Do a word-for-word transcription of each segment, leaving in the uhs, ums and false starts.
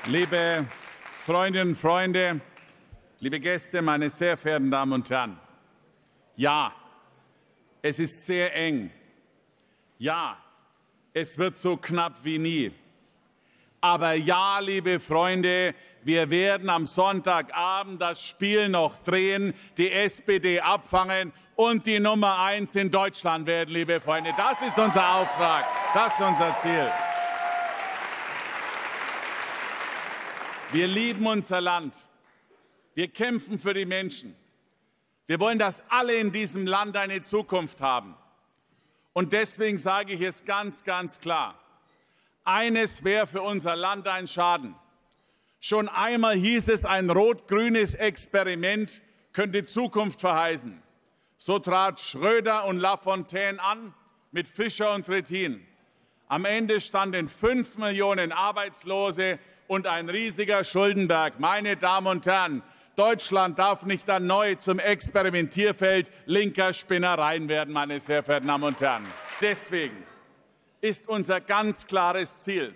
Liebe Freundinnen und Freunde, liebe Gäste, meine sehr verehrten Damen und Herren, ja, es ist sehr eng. Ja, es wird so knapp wie nie. Aber ja, liebe Freunde, wir werden am Sonntagabend das Spiel noch drehen, die S P D abfangen und die Nummer eins in Deutschland werden, liebe Freunde. Das ist unser Auftrag, das ist unser Ziel. Wir lieben unser Land. Wir kämpfen für die Menschen. Wir wollen, dass alle in diesem Land eine Zukunft haben. Und deswegen sage ich es ganz, ganz klar. Eines wäre für unser Land ein Schaden. Schon einmal hieß es, ein rot-grünes Experiment könnte Zukunft verheißen. So trat Schröder und Lafontaine an mit Fischer und Trittin. Am Ende standen fünf Millionen Arbeitslose und ein riesiger Schuldenberg. Meine Damen und Herren, Deutschland darf nicht erneut zum Experimentierfeld linker Spinnereien werden, meine sehr verehrten Damen und Herren. Deswegen ist unser ganz klares Ziel,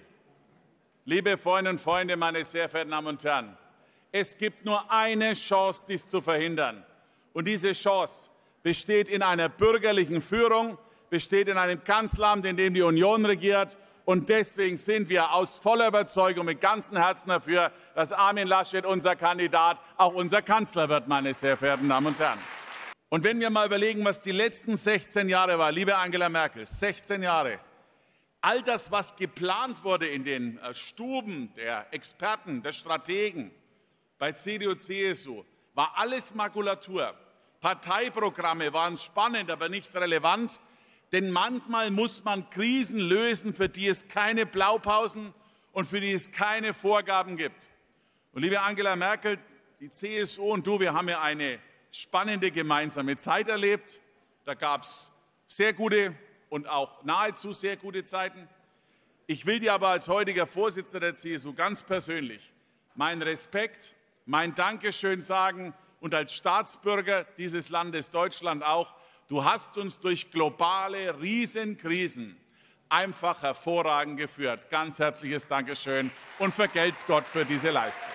liebe Freundinnen und Freunde, meine sehr verehrten Damen und Herren, es gibt nur eine Chance, dies zu verhindern. Und diese Chance besteht in einer bürgerlichen Führung, besteht in einem Kanzleramt, in dem die Union regiert. Und deswegen sind wir aus voller Überzeugung mit ganzem Herzen dafür, dass Armin Laschet, unser Kandidat, auch unser Kanzler wird, meine sehr verehrten Damen und Herren. Und wenn wir mal überlegen, was die letzten sechzehn Jahre war, liebe Angela Merkel, sechzehn Jahre, all das, was geplant wurde in den Stuben der Experten, der Strategen, bei C D U, C S U, war alles Makulatur. Parteiprogramme waren spannend, aber nicht relevant. Denn manchmal muss man Krisen lösen, für die es keine Blaupausen und für die es keine Vorgaben gibt. Und liebe Angela Merkel, die C S U und du, wir haben ja eine spannende gemeinsame Zeit erlebt. Da gab es sehr gute und auch nahezu sehr gute Zeiten. Ich will dir aber als heutiger Vorsitzender der C S U ganz persönlich meinen Respekt, mein Dankeschön sagen und als Staatsbürger dieses Landes Deutschland auch. Du hast uns durch globale Riesenkrisen einfach hervorragend geführt. Ganz herzliches Dankeschön und vergelt's Gott für diese Leistung.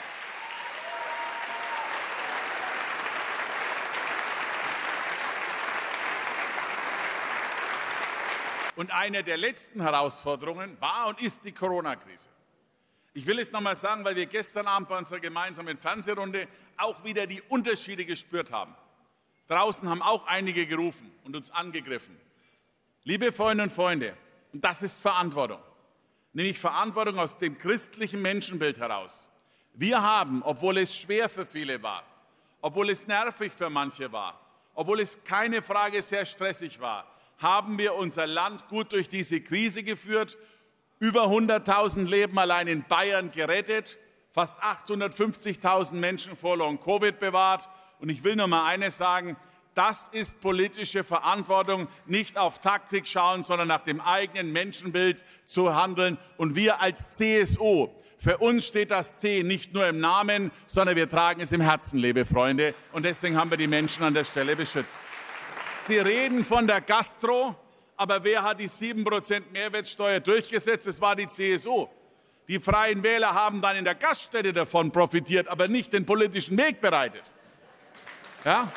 Und eine der letzten Herausforderungen war und ist die Corona-Krise. Ich will es noch mal sagen, weil wir gestern Abend bei unserer gemeinsamen Fernsehrunde auch wieder die Unterschiede gespürt haben. Draußen haben auch einige gerufen und uns angegriffen. Liebe Freundinnen und Freunde, und das ist Verantwortung, nämlich Verantwortung aus dem christlichen Menschenbild heraus. Wir haben, obwohl es schwer für viele war, obwohl es nervig für manche war, obwohl es keine Frage sehr stressig war, haben wir unser Land gut durch diese Krise geführt, über hunderttausend Leben allein in Bayern gerettet, fast achthundertfünfzigtausend Menschen vor Long-Covid bewahrt. Und ich will nur mal eines sagen, das ist politische Verantwortung, nicht auf Taktik schauen, sondern nach dem eigenen Menschenbild zu handeln. Und wir als C S U, für uns steht das C nicht nur im Namen, sondern wir tragen es im Herzen, liebe Freunde. Und deswegen haben wir die Menschen an der Stelle beschützt. Sie reden von der Gastro, aber wer hat die sieben Prozent Mehrwertsteuer durchgesetzt? Es war die C S U. Die Freien Wähler haben dann in der Gaststätte davon profitiert, aber nicht den politischen Weg bereitet. Ja?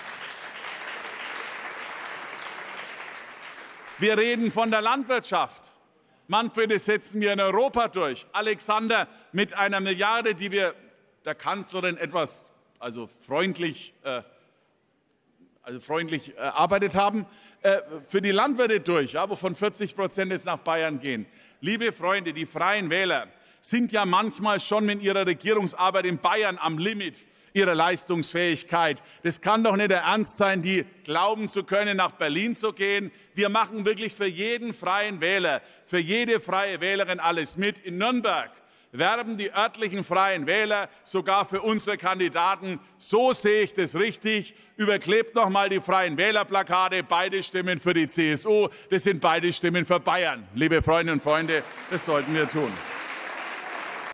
Wir reden von der Landwirtschaft. Manfred, das setzen wir in Europa durch. Alexander, mit einer Milliarde, die wir der Kanzlerin etwas also freundlich, äh, also freundlich erarbeitet haben, äh, für die Landwirte durch, ja, wovon vierzig Prozent jetzt nach Bayern gehen. Liebe Freunde, die Freien Wähler sind ja manchmal schon mit ihrer Regierungsarbeit in Bayern am Limit ihrer Leistungsfähigkeit. Das kann doch nicht der Ernst sein, die glauben zu können, nach Berlin zu gehen. Wir machen wirklich für jeden freien Wähler, für jede freie Wählerin alles mit. In Nürnberg werben die örtlichen Freien Wähler sogar für unsere Kandidaten. So sehe ich das richtig. Überklebt noch mal die Freien Wählerplakate. Beide Stimmen für die C S U. Das sind beide Stimmen für Bayern. Liebe Freundinnen und Freunde, das sollten wir tun.